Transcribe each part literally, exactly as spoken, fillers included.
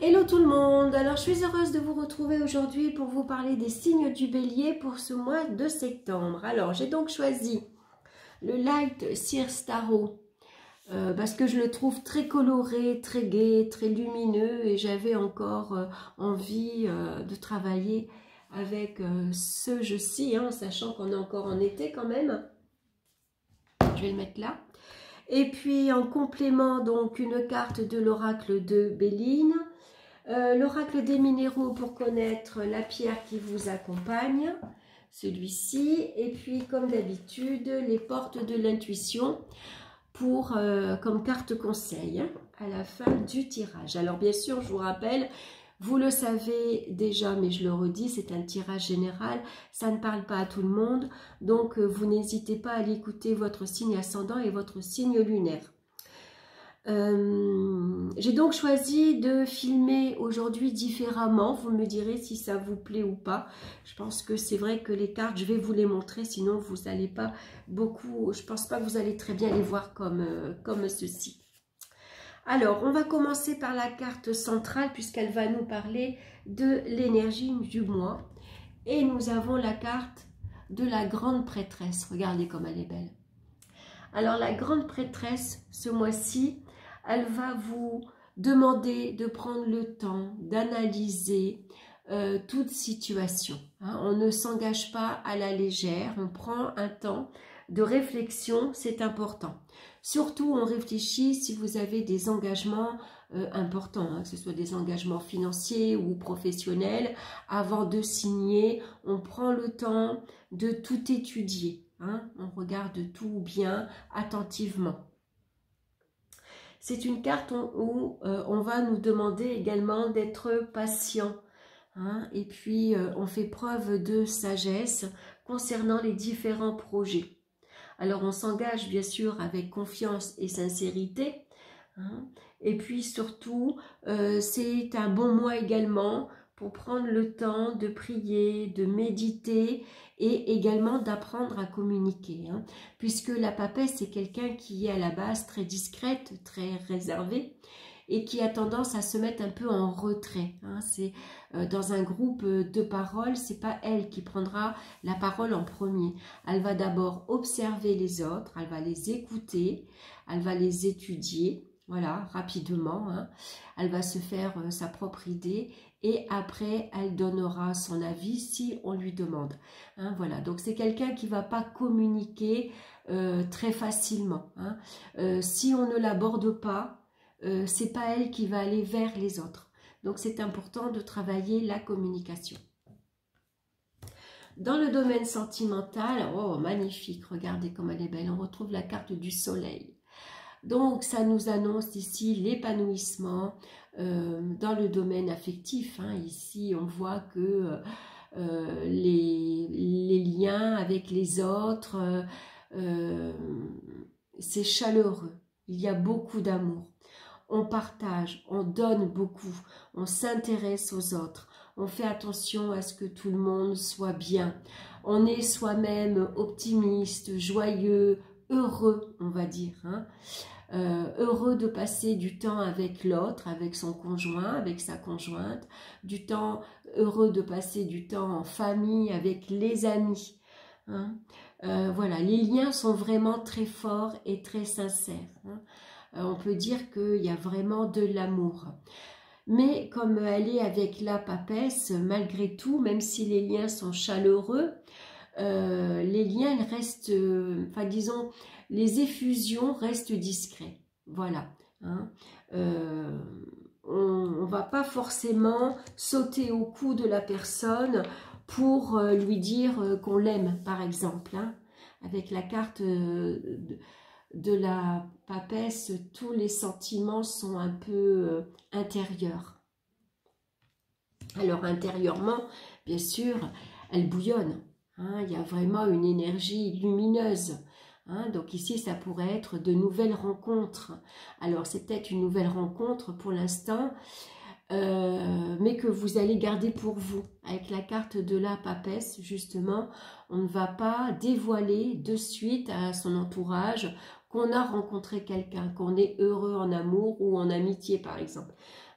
Hello tout le monde, alors je suis heureuse de vous retrouver aujourd'hui pour vous parler des signes du bélier pour ce mois de septembre. Alors j'ai donc choisi le Light Circe Tarot euh, parce que je le trouve très coloré, très gai, très lumineux et j'avais encore euh, envie euh, de travailler avec euh, ce jeu-ci, hein, sachant qu'on est encore en été quand même. Je vais le mettre là. Et puis en complément donc une carte de l'oracle de Béline. Euh, l'oracle des minéraux pour connaître la pierre qui vous accompagne, celui-ci, et puis comme d'habitude les portes de l'intuition pour euh, comme carte conseil à la fin du tirage. Alors bien sûr je vous rappelle, vous le savez déjà mais je le redis, c'est un tirage général, ça ne parle pas à tout le monde, donc euh, vous n'hésitez pas à l'écouter votre signe ascendant et votre signe lunaire. Euh, j'ai donc choisi de filmer aujourd'hui différemment, vous me direz si ça vous plaît ou pas. Je pense que c'est vrai que les cartes, je vais vous les montrer, sinon vous n'allez pas beaucoup, je pense pas que vous allez très bien les voir comme, euh, comme ceci. Alors, on va commencer par la carte centrale puisqu'elle va nous parler de l'énergie du mois. Et nous avons la carte de la grande prêtresse, regardez comme elle est belle. Alors la grande prêtresse, ce mois-ci, elle va vous demander de prendre le temps d'analyser euh, toute situation. Hein. On ne s'engage pas à la légère, on prend un temps de réflexion, c'est important. Surtout, on réfléchit si vous avez des engagements euh, importants, hein, que ce soit des engagements financiers ou professionnels. Avant de signer, on prend le temps de tout étudier. Hein, on regarde tout bien, attentivement. C'est une carte où, où euh, on va nous demander également d'être patient. Hein, et puis, euh, on fait preuve de sagesse concernant les différents projets. Alors, on s'engage bien sûr avec confiance et sincérité. Hein, et puis, surtout, euh, c'est un bon mois également pour prendre le temps de prier, de méditer et également d'apprendre à communiquer. Hein, puisque la papesse, c'est quelqu'un qui est à la base très discrète, très réservée et qui a tendance à se mettre un peu en retrait. Hein, c'est euh, dans un groupe de paroles, c'est pas elle qui prendra la parole en premier. Elle va d'abord observer les autres, elle va les écouter, elle va les étudier. Voilà, rapidement, hein. Elle va se faire euh, sa propre idée et après, elle donnera son avis si on lui demande. Hein, voilà, donc c'est quelqu'un qui ne va pas communiquer euh, très facilement. Hein. Euh, si on ne l'aborde pas, euh, ce n'est pas elle qui va aller vers les autres. Donc c'est important de travailler la communication. Dans le domaine sentimental, oh magnifique, regardez comme elle est belle, on retrouve la carte du soleil. Donc, ça nous annonce ici l'épanouissement euh, dans le domaine affectif. Hein. Ici, on voit que euh, les, les liens avec les autres, euh, euh, c'est chaleureux. Il y a beaucoup d'amour. On partage, on donne beaucoup, on s'intéresse aux autres. On fait attention à ce que tout le monde soit bien. On est soi-même optimiste, joyeux, heureux, on va dire, hein. Euh, heureux de passer du temps avec l'autre, avec son conjoint, avec sa conjointe, du temps heureux de passer du temps en famille, avec les amis. Hein. Euh, voilà, les liens sont vraiment très forts et très sincères. Hein. Euh, on peut dire qu'il y a vraiment de l'amour. Mais comme elle est avec la papesse, malgré tout, même si les liens sont chaleureux, euh, les liens ils restent, euh, enfin disons, les effusions restent discrets. Voilà. Hein. Euh, on ne va pas forcément sauter au cou de la personne pour euh, lui dire euh, qu'on l'aime, par exemple. Hein. Avec la carte euh, de, de la papesse, tous les sentiments sont un peu euh, intérieurs. Alors intérieurement, bien sûr, elle bouillonne. Hein, il y a vraiment une énergie lumineuse. Hein, donc ici, ça pourrait être de nouvelles rencontres. Alors, c'est peut-être une nouvelle rencontre pour l'instant, euh, mais que vous allez garder pour vous. Avec la carte de la papesse, justement, on ne va pas dévoiler de suite à son entourage qu'on a rencontré quelqu'un, qu'on est heureux en amour ou en amitié, par exemple.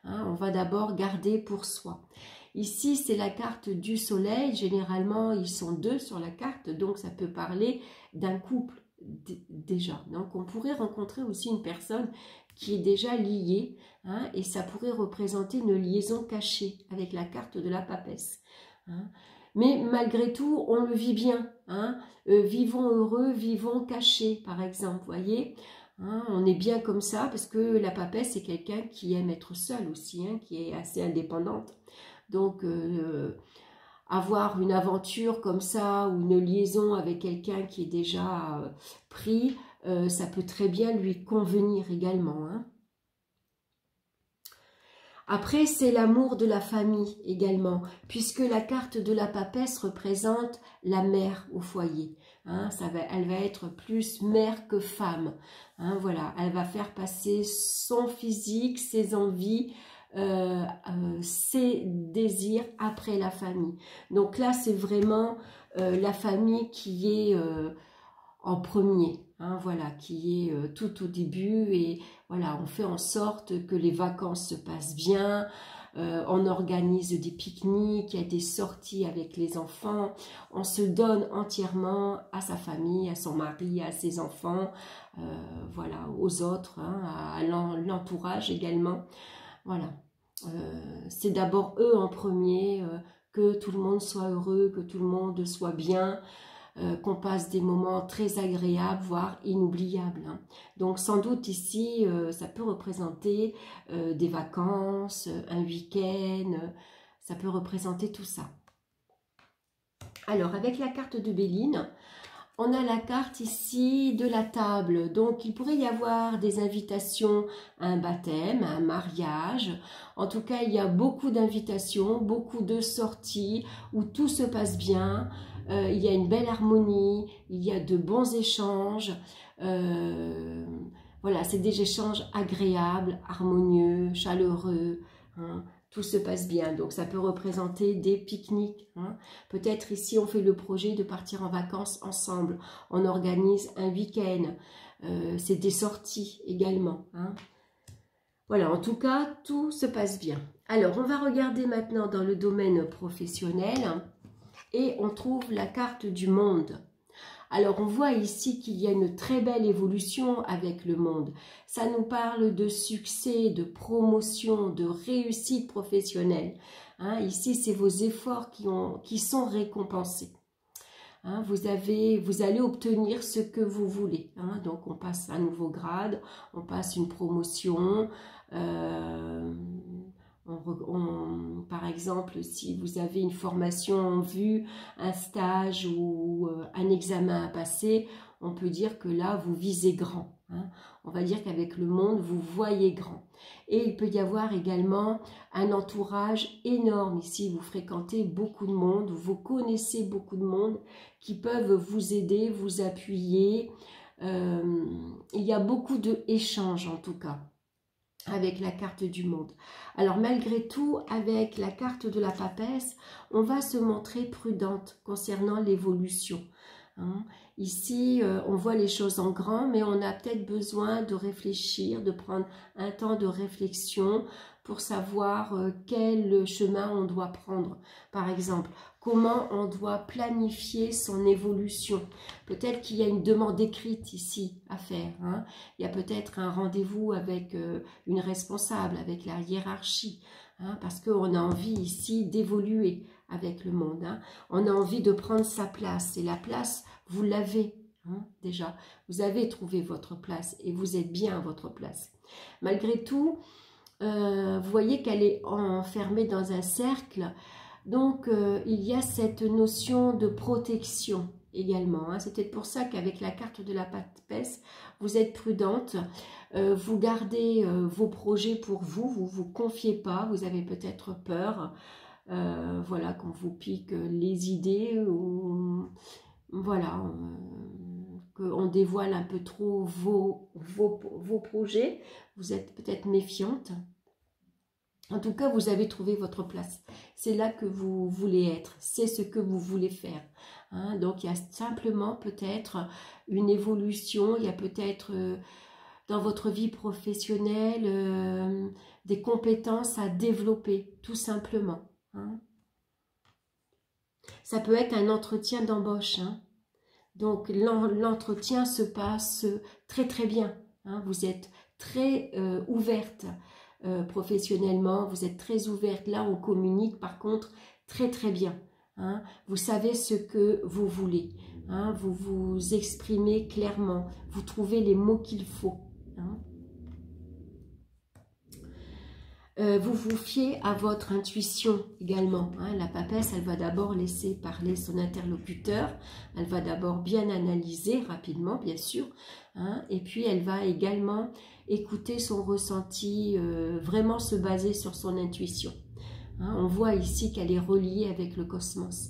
Hein, on va d'abord garder pour soi. Ici, c'est la carte du soleil. Généralement, ils sont deux sur la carte, donc ça peut parler d'un couple déjà. Donc, on pourrait rencontrer aussi une personne qui est déjà liée, hein, et ça pourrait représenter une liaison cachée avec la carte de la papesse. Hein. Mais malgré tout, on le vit bien. Hein. Euh, vivons heureux, vivons cachés, par exemple, voyez. Hein, on est bien comme ça, parce que la papesse, c'est quelqu'un qui aime être seul aussi, hein, qui est assez indépendante. Donc, euh, avoir une aventure comme ça, ou une liaison avec quelqu'un qui est déjà euh, pris, euh, ça peut très bien lui convenir également. Hein. Après, c'est l'amour de la famille également, puisque la carte de la papesse représente la mère au foyer. Hein, ça va, elle va être plus mère que femme. Hein, voilà, elle va faire passer son physique, ses envies, euh, euh, ses désirs après la famille. Donc là, c'est vraiment euh, la famille qui est euh, en premier. Hein, voilà, qui est euh, tout au début, et voilà, on fait en sorte que les vacances se passent bien, euh, on organise des pique-niques, il y a des sorties avec les enfants, on se donne entièrement à sa famille, à son mari, à ses enfants, euh, voilà, aux autres, hein, à l'entourage également, voilà. Euh, c'est d'abord eux en premier, euh, que tout le monde soit heureux, que tout le monde soit bien, Euh, qu'on passe des moments très agréables, voire inoubliables. Hein. Donc sans doute ici, euh, ça peut représenter euh, des vacances, un week-end, euh, ça peut représenter tout ça. Alors avec la carte de Béline, on a la carte ici de la table. Donc il pourrait y avoir des invitations à un baptême, à un mariage. En tout cas, il y a beaucoup d'invitations, beaucoup de sorties où tout se passe bien. Euh, il y a une belle harmonie, il y a de bons échanges. Euh, voilà, c'est des échanges agréables, harmonieux, chaleureux. Hein. Tout se passe bien, donc ça peut représenter des pique-niques. Hein. Peut-être ici, on fait le projet de partir en vacances ensemble. On organise un week-end. Euh, c'est des sorties également. Hein. Voilà, en tout cas, tout se passe bien. Alors, on va regarder maintenant dans le domaine professionnel. Et on trouve la carte du monde. Alors, on voit ici qu'il y a une très belle évolution avec le monde. Ça nous parle de succès, de promotion, de réussite professionnelle. Hein, ici, c'est vos efforts qui, ont, qui sont récompensés. Hein, vous, avez, vous allez obtenir ce que vous voulez. Hein, donc, on passe un nouveau grade, on passe une promotion. Euh, On, on, par exemple, si vous avez une formation en vue, un stage ou euh, un examen à passer, on peut dire que là, vous visez grand. Hein. On va dire qu'avec le monde, vous voyez grand. Et il peut y avoir également un entourage énorme. Ici, vous fréquentez beaucoup de monde, vous connaissez beaucoup de monde qui peuvent vous aider, vous appuyer. Euh, il y a beaucoup d'échanges en tout cas avec la carte du monde. Alors malgré tout, avec la carte de la papesse, on va se montrer prudente concernant l'évolution. Hein. Ici, euh, on voit les choses en grand, mais on a peut-être besoin de réfléchir, de prendre un temps de réflexion pour savoir euh, quel chemin on doit prendre. Par exemple, comment on doit planifier son évolution. Peut-être qu'il y a une demande écrite ici à faire. Hein. Il y a peut-être un rendez-vous avec euh, une responsable, avec la hiérarchie, hein, parce qu'on a envie ici d'évoluer avec le monde. Hein. On a envie de prendre sa place. Et la place, vous l'avez hein, déjà. Vous avez trouvé votre place et vous êtes bien à votre place. Malgré tout, euh, vous voyez qu'elle est enfermée dans un cercle. Donc, euh, il y a cette notion de protection également. Hein. C'est peut-être pour ça qu'avec la carte de la papesse, vous êtes prudente. Euh, vous gardez euh, vos projets pour vous. Vous ne vous confiez pas. Vous avez peut-être peur. Euh, voilà, qu'on vous pique les idées. Ou, voilà, euh, qu'on dévoile un peu trop vos, vos, vos projets. Vous êtes peut-être méfiante. En tout cas, vous avez trouvé votre place. C'est là que vous voulez être. C'est ce que vous voulez faire. Hein. Donc, il y a simplement peut-être une évolution. Il y a peut-être euh, dans votre vie professionnelle euh, des compétences à développer, tout simplement. Hein. Ça peut être un entretien d'embauche. Hein. Donc, l'entretien se passe très très bien. Hein. Vous êtes très euh, ouverte euh, professionnellement, vous êtes très ouverte. Là, on communique par contre très très bien. Hein. Vous savez ce que vous voulez. Hein. Vous vous exprimez clairement. Vous trouvez les mots qu'il faut. Hein. Euh, vous vous fiez à votre intuition également. Hein. La papesse, elle va d'abord laisser parler son interlocuteur. Elle va d'abord bien analyser rapidement, bien sûr. Hein. Et puis, elle va également écouter son ressenti, euh, vraiment se baser sur son intuition. Hein. On voit ici qu'elle est reliée avec le cosmos.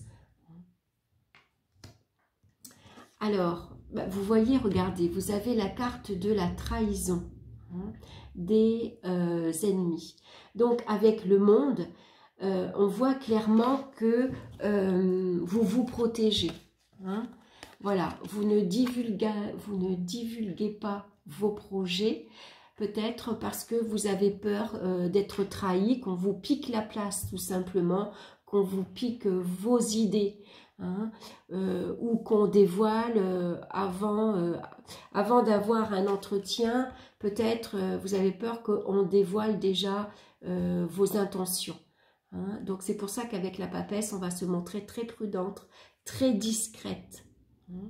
Alors, bah, vous voyez, regardez, vous avez la carte de la trahison. Hein, des euh, ennemis. Donc avec le monde, euh, on voit clairement que euh, vous vous protégez. Hein. Voilà, vous ne, divulguez, vous ne divulguez pas vos projets, peut-être parce que vous avez peur euh, d'être trahi, qu'on vous pique la place tout simplement, qu'on vous pique vos idées. Hein, euh, ou qu'on dévoile euh, avant, euh, avant d'avoir un entretien, peut-être euh, vous avez peur qu'on dévoile déjà euh, vos intentions. Hein. Donc c'est pour ça qu'avec la papesse, on va se montrer très prudente, très discrète. Hein.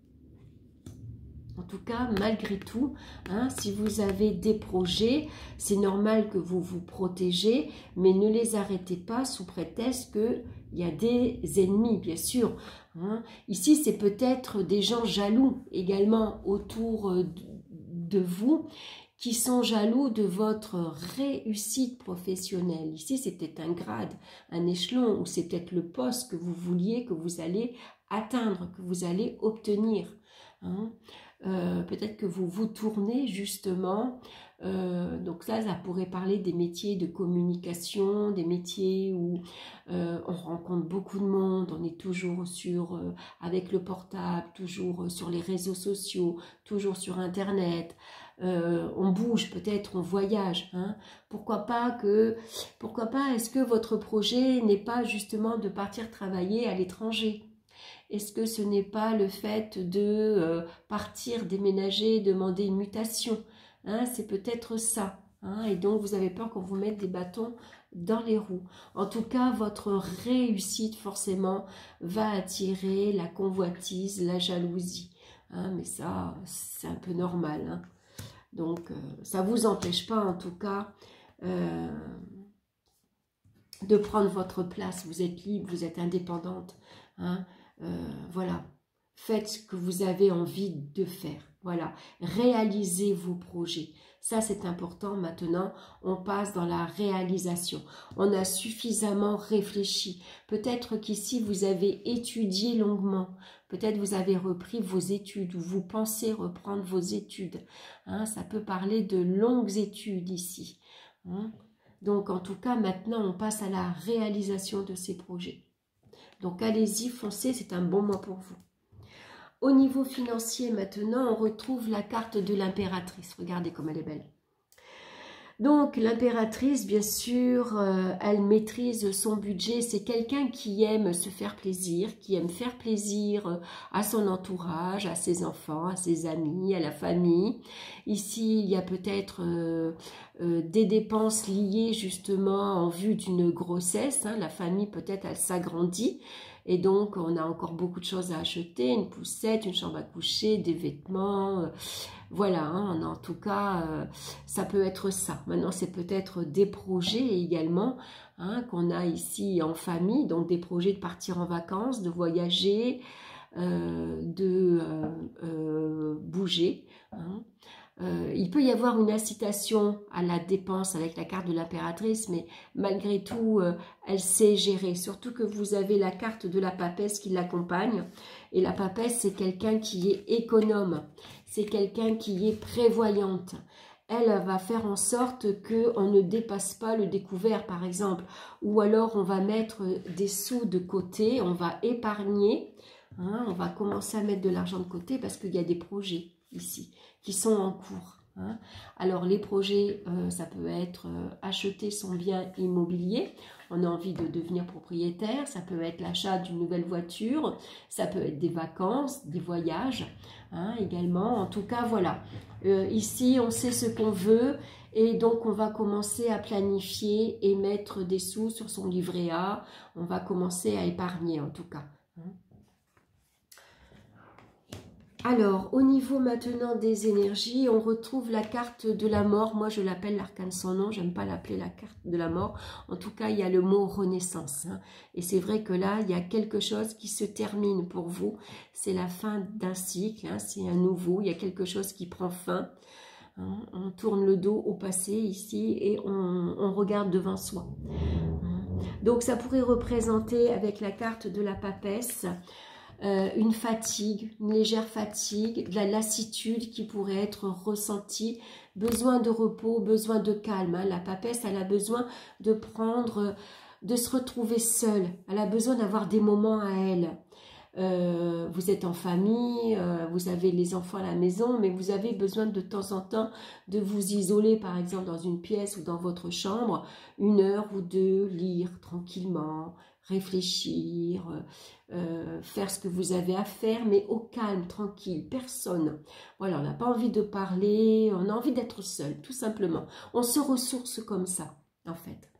En tout cas, malgré tout, hein, si vous avez des projets, c'est normal que vous vous protégez, mais ne les arrêtez pas sous prétexte qu'il y a des ennemis, bien sûr. Hein. Ici, c'est peut-être des gens jaloux également autour de vous, qui sont jaloux de votre réussite professionnelle. Ici, c'est peut-être un grade, un échelon, ou c'est peut-être le poste que vous vouliez, que vous allez atteindre, que vous allez obtenir. Hein. Euh, peut-être que vous vous tournez justement, euh, donc là ça pourrait parler des métiers de communication, des métiers où euh, on rencontre beaucoup de monde, on est toujours sur, euh, avec le portable, toujours sur les réseaux sociaux, toujours sur internet, euh, on bouge peut-être, on voyage, hein. Pourquoi pas que, pourquoi pas est-ce que votre projet n'est pas justement de partir travailler à l'étranger? Est-ce que ce n'est pas le fait de euh, partir, déménager, demander une mutation? Hein, c'est peut-être ça. Hein, et donc, vous avez peur qu'on vous mette des bâtons dans les roues. En tout cas, votre réussite, forcément, va attirer la convoitise, la jalousie. Hein, mais ça, c'est un peu normal. Hein. Donc, euh, ça ne vous empêche pas, en tout cas, euh, de prendre votre place. Vous êtes libre, vous êtes indépendante. Hein. Euh, voilà, faites ce que vous avez envie de faire, voilà, réalisez vos projets, ça c'est important. Maintenant on passe dans la réalisation, on a suffisamment réfléchi, peut-être qu'ici vous avez étudié longuement, peut-être vous avez repris vos études, ou vous pensez reprendre vos études, hein, ça peut parler de longues études ici, hein. Donc en tout cas maintenant on passe à la réalisation de ces projets. Donc allez-y, foncez, c'est un bon mois pour vous. Au niveau financier maintenant, on retrouve la carte de l'impératrice. Regardez comme elle est belle. Donc l'impératrice, bien sûr, euh, elle maîtrise son budget. C'est quelqu'un qui aime se faire plaisir, qui aime faire plaisir à son entourage, à ses enfants, à ses amis, à la famille. Ici, il y a peut-être euh, euh, des dépenses liées justement en vue d'une grossesse. Hein. La famille, peut-être, elle s'agrandit. Et donc, on a encore beaucoup de choses à acheter, une poussette, une chambre à coucher, des vêtements. Euh, voilà, hein, en tout cas, euh, ça peut être ça. Maintenant, c'est peut-être des projets également hein, qu'on a ici en famille. Donc, des projets de partir en vacances, de voyager, euh, de euh, euh, bouger. Hein. Euh, il peut y avoir une incitation à la dépense avec la carte de l'impératrice, mais malgré tout, euh, elle sait gérer. Surtout que vous avez la carte de la papesse qui l'accompagne. Et la papesse, c'est quelqu'un qui est économe. C'est quelqu'un qui est prévoyante. Elle va faire en sorte qu'on ne dépasse pas le découvert, par exemple. Ou alors, on va mettre des sous de côté, on va épargner. Hein, on va commencer à mettre de l'argent de côté parce qu'il y a des projets ici qui sont en cours. Hein. Alors les projets, euh, ça peut être euh, acheter son bien immobilier, on a envie de devenir propriétaire, ça peut être l'achat d'une nouvelle voiture, ça peut être des vacances, des voyages hein, également. En tout cas, voilà, euh, ici on sait ce qu'on veut et donc on va commencer à planifier et mettre des sous sur son livret A, on va commencer à épargner en tout cas. Hein. Alors, au niveau maintenant des énergies, on retrouve la carte de la mort. Moi, je l'appelle l'arcane sans nom. J'aime pas l'appeler la carte de la mort. En tout cas, il y a le mot renaissance. Hein. Et c'est vrai que là, il y a quelque chose qui se termine pour vous. C'est la fin d'un cycle. Hein. C'est un nouveau. Il y a quelque chose qui prend fin. Hein. On tourne le dos au passé ici et on, on regarde devant soi. Hein. Donc, ça pourrait représenter avec la carte de la papesse Euh, une fatigue, une légère fatigue, de la lassitude qui pourrait être ressentie, besoin de repos, besoin de calme. Hein. La papesse, elle a besoin de prendre, de se retrouver seule. Elle a besoin d'avoir des moments à elle. Euh, vous êtes en famille, euh, vous avez les enfants à la maison, mais vous avez besoin de temps en temps de vous isoler, par exemple dans une pièce ou dans votre chambre, une heure ou deux, lire tranquillement, réfléchir, euh, faire ce que vous avez à faire, mais au calme, tranquille, personne. Voilà, on n'a pas envie de parler, on a envie d'être seul, tout simplement. On se ressource comme ça, en fait.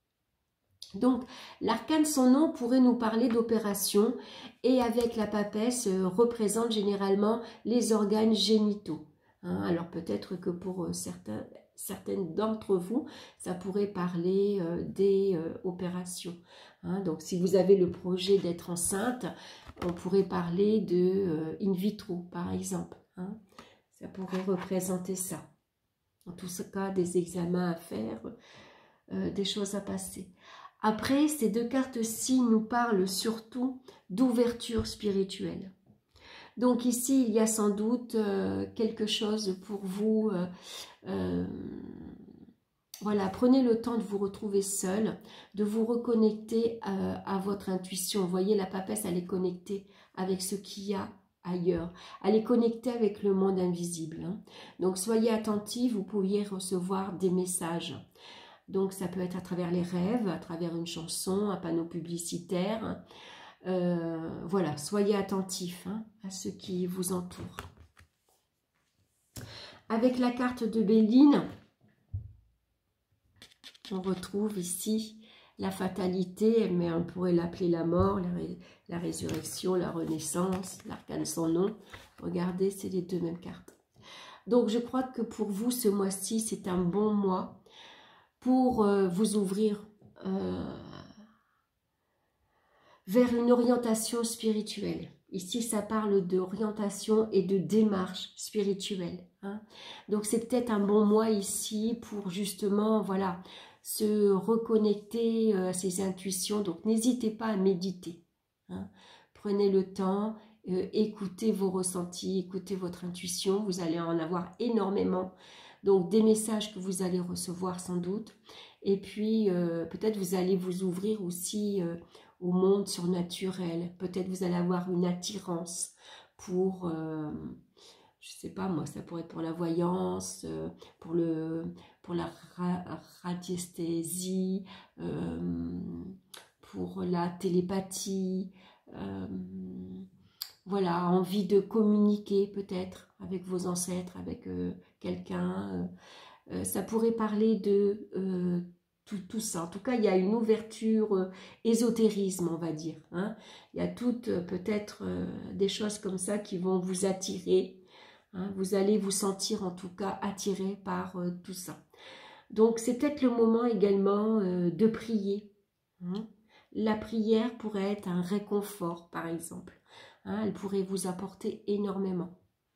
Donc, l'arcane sans nom pourrait nous parler d'opération et avec la papesse euh, représente généralement les organes génitaux. Hein, alors peut-être que pour euh, certains, certaines d'entre vous, ça pourrait parler euh, des euh, opérations. Hein, donc, si vous avez le projet d'être enceinte, on pourrait parler de euh, in vitro, par exemple. Hein, ça pourrait représenter ça. En tout cas, des examens à faire, euh, des choses à passer. Après, ces deux cartes-ci nous parlent surtout d'ouverture spirituelle. Donc ici, il y a sans doute euh, quelque chose pour vous. Euh, euh, voilà, prenez le temps de vous retrouver seul, de vous reconnecter euh, à votre intuition. Vous voyez, la papesse, elle est connectée avec ce qu'il y a ailleurs. Elle est connectée avec le monde invisible. Hein. Donc soyez attentifs, vous pourriez recevoir des messages. Donc, ça peut être à travers les rêves, à travers une chanson, un panneau publicitaire. Euh, voilà, soyez attentifs hein, à ce qui vous entoure. Avec la carte de Béline, on retrouve ici la fatalité, mais on pourrait l'appeler la mort, la, ré, la résurrection, la renaissance, l'arcane sans nom. Regardez, c'est les deux mêmes cartes. Donc, je crois que pour vous, ce mois-ci, c'est un bon mois pour euh, vous ouvrir euh, vers une orientation spirituelle. Ici, ça parle d'orientation et de démarche spirituelle. Hein. Donc, c'est peut-être un bon mois ici pour justement, voilà, se reconnecter à ses intuitions. Donc, n'hésitez pas à méditer. Hein. Prenez le temps, euh, écoutez vos ressentis, écoutez votre intuition. Vous allez en avoir énormément. Donc, des messages que vous allez recevoir sans doute. Et puis, euh, peut-être vous allez vous ouvrir aussi euh, au monde surnaturel. Peut-être vous allez avoir une attirance pour, euh, je sais pas moi, ça pourrait être pour la voyance, euh, pour, le, pour la ra radiesthésie, euh, pour la télépathie. Euh, voilà, envie de communiquer peut-être avec vos ancêtres, avec euh, quelqu'un. Euh, ça pourrait parler de euh, tout, tout ça. En tout cas, il y a une ouverture, euh, ésotérisme, on va dire. Hein. Il y a toutes euh, peut-être euh, des choses comme ça qui vont vous attirer. Hein. Vous allez vous sentir en tout cas attiré par euh, tout ça. Donc, c'est peut-être le moment également euh, de prier. Hein. La prière pourrait être un réconfort, par exemple. Hein, elle pourrait vous apporter énormément.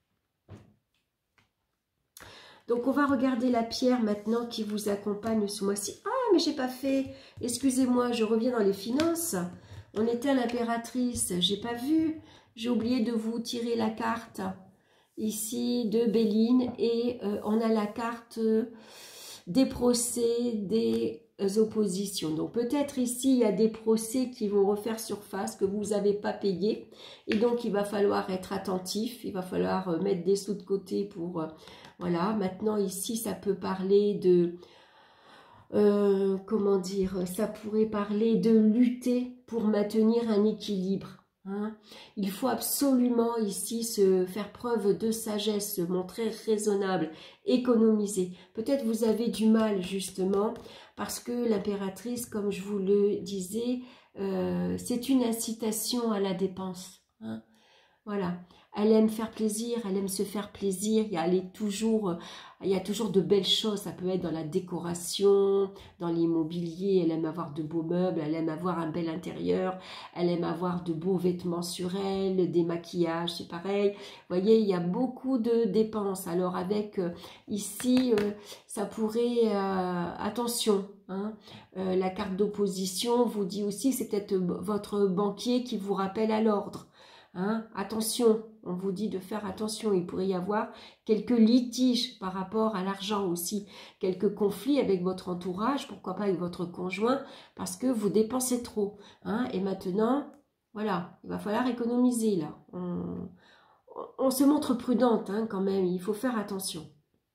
Donc, on va regarder la pierre maintenant qui vous accompagne ce mois-ci. Ah, mais j'ai pas fait. Excusez-moi, je reviens dans les finances. On était à l'impératrice. J'ai pas vu. J'ai oublié de vous tirer la carte ici de Béline. Et euh, on a la carte des procès, des oppositions. Donc peut-être ici, il y a des procès qui vont refaire surface, que vous n'avez pas payé. Et donc, il va falloir être attentif. Il va falloir mettre des sous de côté pour Voilà, maintenant ici, ça peut parler de... Euh, comment dire, ça pourrait parler de lutter pour maintenir un équilibre. Hein. Il faut absolument ici se faire preuve de sagesse, se montrer raisonnable, économiser. Peut-être vous avez du mal justement parce que l'impératrice, comme je vous le disais, euh, c'est une incitation à la dépense. Hein. Voilà, elle aime faire plaisir, elle aime se faire plaisir, il y a, elle est toujours, il y a toujours de belles choses, ça peut être dans la décoration, dans l'immobilier, elle aime avoir de beaux meubles, elle aime avoir un bel intérieur, elle aime avoir de beaux vêtements sur elle, des maquillages, c'est pareil. Vous voyez, il y a beaucoup de dépenses, alors avec euh, ici, euh, ça pourrait, euh, attention, hein, euh, la carte d'opposition vous dit aussi que c'est peut-être votre banquier qui vous rappelle à l'ordre. Hein, attention, on vous dit de faire attention, il pourrait y avoir quelques litiges par rapport à l'argent aussi, quelques conflits avec votre entourage, pourquoi pas avec votre conjoint, parce que vous dépensez trop. Hein, et maintenant, voilà, il va falloir économiser là. On, on se montre prudente hein, quand même, il faut faire attention.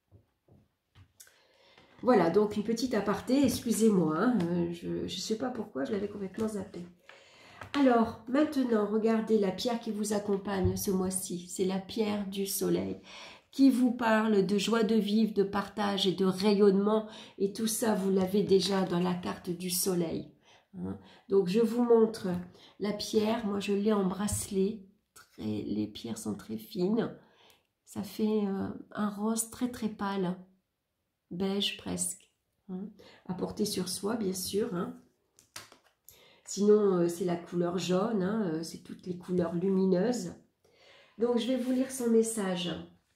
Voilà, donc une petite aparté, excusez-moi, hein, je ne sais pas pourquoi, je l'avais complètement zappé. Alors, maintenant, regardez la pierre qui vous accompagne ce mois-ci. C'est la pierre du soleil qui vous parle de joie de vivre, de partage et de rayonnement. Et tout ça, vous l'avez déjà dans la carte du soleil. Hein. Donc, je vous montre la pierre. Moi, je l'ai en bracelet. Très, les pierres sont très fines. Ça fait euh, un rose très, très pâle. Beige presque. Hein. À porter sur soi, bien sûr. Hein. Sinon, euh, c'est la couleur jaune, hein, euh, c'est toutes les couleurs lumineuses. Donc, je vais vous lire son message.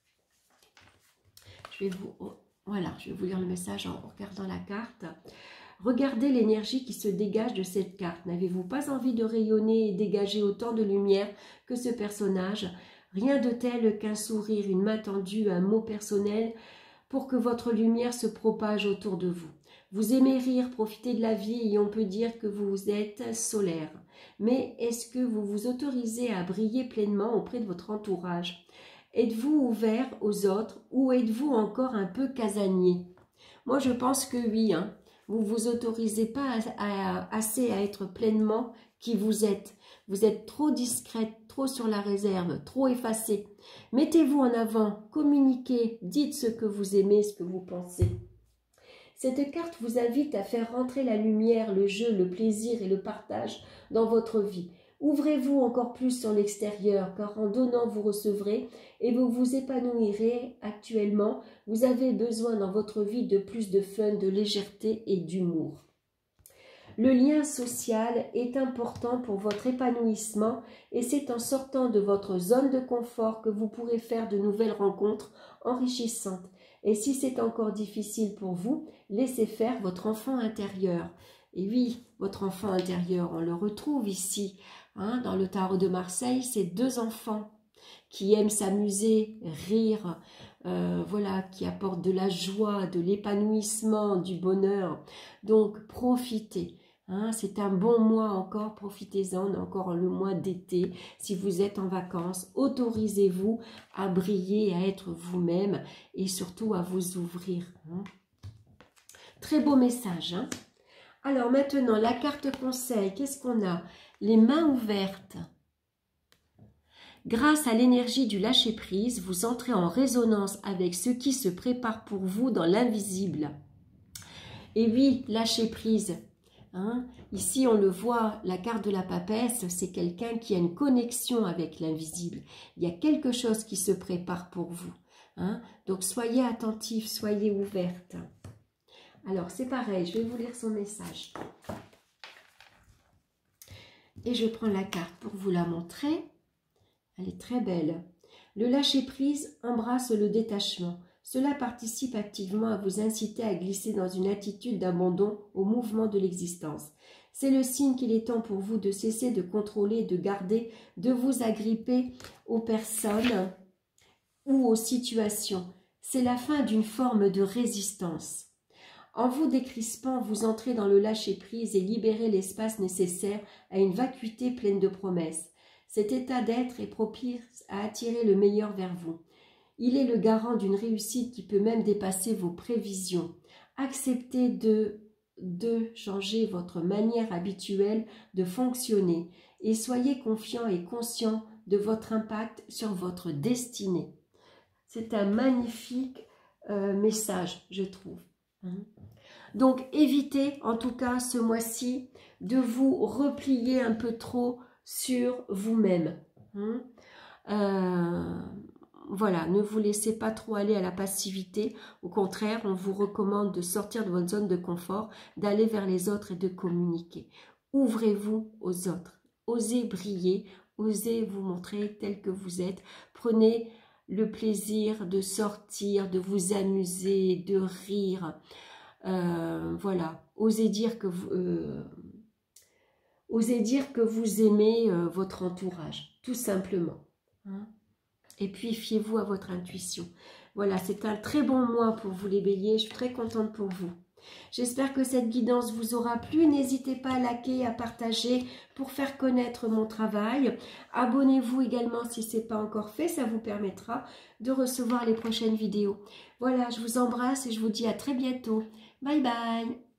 Je vais vous, oh, voilà, je vais vous lire le message en regardant la carte. Regardez l'énergie qui se dégage de cette carte. N'avez-vous pas envie de rayonner et dégager autant de lumière que ce personnage? Rien de tel qu'un sourire, une main tendue, un mot personnel pour que votre lumière se propage autour de vous. Vous aimez rire, profiter de la vie et on peut dire que vous êtes solaire. Mais est-ce que vous vous autorisez à briller pleinement auprès de votre entourage? Êtes-vous ouvert aux autres ou êtes-vous encore un peu casanier? Moi, je pense que oui. Hein. Vous ne vous autorisez pas à, à, assez à être pleinement qui vous êtes. Vous êtes trop discrète, trop sur la réserve, trop effacée. Mettez-vous en avant, communiquez, dites ce que vous aimez, ce que vous pensez. Cette carte vous invite à faire rentrer la lumière, le jeu, le plaisir et le partage dans votre vie. Ouvrez-vous encore plus sur l'extérieur, car en donnant, vous recevrez et vous vous épanouirez. Actuellement, vous avez besoin dans votre vie de plus de fun, de légèreté et d'humour. Le lien social est important pour votre épanouissement et c'est en sortant de votre zone de confort que vous pourrez faire de nouvelles rencontres enrichissantes. Et si c'est encore difficile pour vous, laissez faire votre enfant intérieur. Et oui, votre enfant intérieur, on le retrouve ici. Hein, dans le tarot de Marseille, c'est deux enfants qui aiment s'amuser, rire, euh, voilà, qui apportent de la joie, de l'épanouissement, du bonheur. Donc, profitez. Hein, c'est un bon mois encore, profitez-en, on est encore le mois d'été. Si vous êtes en vacances, autorisez-vous à briller, à être vous-même et surtout à vous ouvrir. Hein. Très beau message. Hein. Alors maintenant, la carte conseil, qu'est-ce qu'on a? Les mains ouvertes. Grâce à l'énergie du lâcher-prise, vous entrez en résonance avec ce qui se prépare pour vous dans l'invisible. Et oui, lâcher-prise. Hein? Ici, on le voit, la carte de la papesse, c'est quelqu'un qui a une connexion avec l'invisible. Il y a quelque chose qui se prépare pour vous. Hein? Donc, soyez attentifs, soyez ouvertes. Alors, c'est pareil, je vais vous lire son message. Et je prends la carte pour vous la montrer. Elle est très belle. Le lâcher-prise embrasse le détachement. Cela participe activement à vous inciter à glisser dans une attitude d'abandon au mouvement de l'existence. C'est le signe qu'il est temps pour vous de cesser de contrôler, de garder, de vous agripper aux personnes ou aux situations. C'est la fin d'une forme de résistance. En vous décrispant, vous entrez dans le lâcher-prise et libérez l'espace nécessaire à une vacuité pleine de promesses. Cet état d'être est propice à attirer le meilleur vers vous. Il est le garant d'une réussite qui peut même dépasser vos prévisions. Acceptez de, de changer votre manière habituelle de fonctionner et soyez confiant et conscient de votre impact sur votre destinée. C'est un magnifique euh, message, je trouve. Donc, évitez, en tout cas, ce mois-ci, de vous replier un peu trop sur vous-même. Euh, voilà, ne vous laissez pas trop aller à la passivité. Au contraire, on vous recommande de sortir de votre zone de confort, d'aller vers les autres et de communiquer. Ouvrez-vous aux autres. Osez briller, osez vous montrer tel que vous êtes. Prenez le plaisir de sortir, de vous amuser, de rire. Euh, voilà, osez dire que vous, euh, osez dire que vous aimez euh, votre entourage, tout simplement. Hein? Et puis, fiez-vous à votre intuition. Voilà, c'est un très bon mois pour vous les béliers. Je suis très contente pour vous. J'espère que cette guidance vous aura plu. N'hésitez pas à liker, à partager pour faire connaître mon travail. Abonnez-vous également si ce n'est pas encore fait. Ça vous permettra de recevoir les prochaines vidéos. Voilà, je vous embrasse et je vous dis à très bientôt. Bye bye.